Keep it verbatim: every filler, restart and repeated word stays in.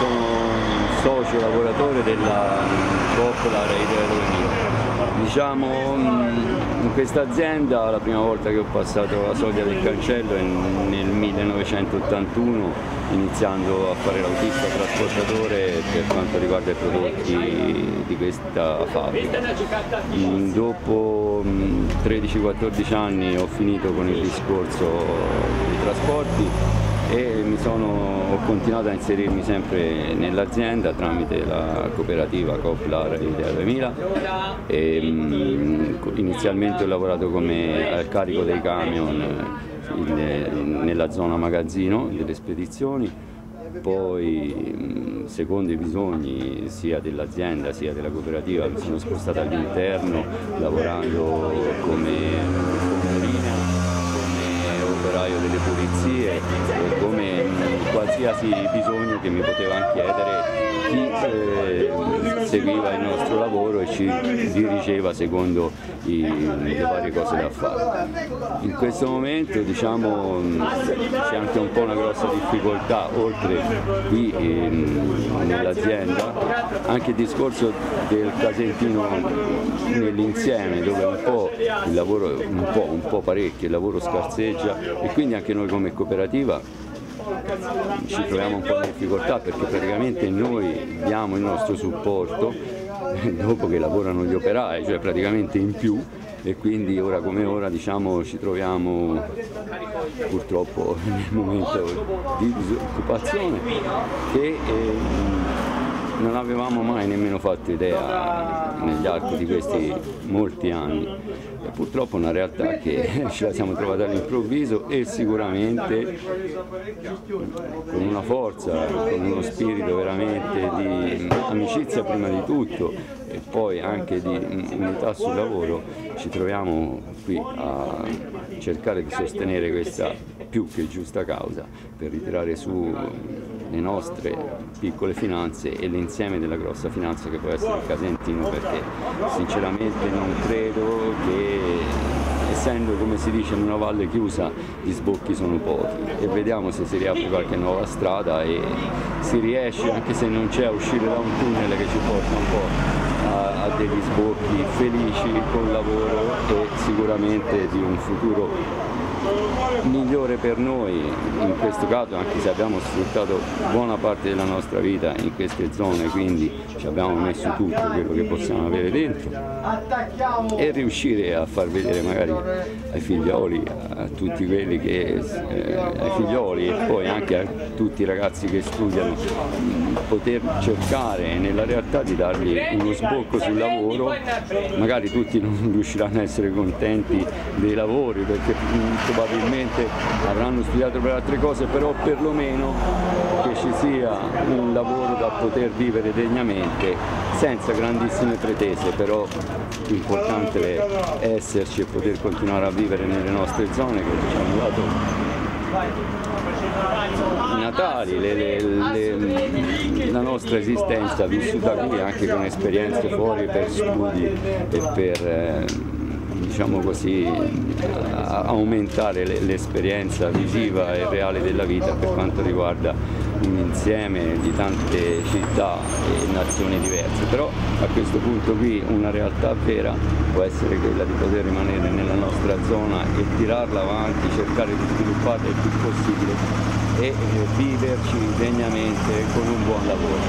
sono socio lavoratore della Coop La Rete duemila. Diciamo, in questa azienda la prima volta che ho passato la soglia del cancello è nel millenovecentottantuno, iniziando a fare l'autista trasportatore per quanto riguarda i prodotti di questa fabbrica. Dopo tredici quattordici anni ho finito con il discorso dei trasporti e mi sono, ho continuato a inserirmi sempre nell'azienda tramite la cooperativa Coop La Rete duemila. E, um, inizialmente ho lavorato come al carico dei camion in, nella zona magazzino delle spedizioni, poi secondo i bisogni sia dell'azienda sia della cooperativa mi sono spostato all'interno lavorando come operaio delle pulizie e come qualsiasi bisogno che mi poteva chiedere chi eh, seguiva il nostro lavoro e ci dirigeva secondo i, le varie cose da fare. In questo momento diciamo, c'è anche un po' una grossa difficoltà, oltre qui eh, nell'azienda, anche il discorso del Casentino nell'insieme, dove un po' il lavoro, un po', un po' parecchio, il lavoro scarseggia e quindi anche noi come cooperativa ci troviamo un po' in difficoltà perché praticamente noi diamo il nostro supporto dopo che lavorano gli operai, cioè praticamente in più, e quindi ora come ora diciamo, ci troviamo purtroppo nel momento di disoccupazione che eh, non avevamo mai nemmeno fatto idea negli archi di questi molti anni. E purtroppo è una realtà che ce la siamo trovata all'improvviso e sicuramente con una forza, con uno spirito veramente di amicizia prima di tutto e poi anche di unità sul lavoro, ci troviamo qui a cercare di sostenere questa più che giusta causa per ritirare su le nostre piccole finanze e l'insieme della grossa finanza che può essere il Casentino, perché sinceramente non credo che, essendo come si dice in una valle chiusa, gli sbocchi sono pochi e vediamo se si riapre qualche nuova strada e si riesce, anche se non c'è, a uscire da un tunnel che ci porta un po' a, a degli sbocchi felici col lavoro e sicuramente di un futuro migliore per noi in questo caso, anche se abbiamo sfruttato buona parte della nostra vita in queste zone, quindi ci abbiamo messo tutto quello che possiamo avere dentro e riuscire a far vedere magari ai figlioli, a tutti quelli che eh, ai figlioli e poi anche a tutti i ragazzi che studiano, poter cercare nella realtà di dargli uno sbocco sul lavoro. Magari tutti non riusciranno a essere contenti dei lavori perché probabilmente avranno studiato per altre cose, però perlomeno che ci sia un lavoro da poter vivere degnamente, senza grandissime pretese, però l'importante è esserci e poter continuare a vivere nelle nostre zone che ci hanno dato i natali, le, le, le, la nostra esistenza vissuta qui anche con esperienze fuori per studi e per eh, diciamo così, aumentare l'esperienza visiva e reale della vita per quanto riguarda un insieme di tante città e nazioni diverse, però a questo punto qui una realtà vera può essere quella di poter rimanere nella nostra zona e tirarla avanti, cercare di svilupparla il più possibile e viverci degnamente con un buon lavoro.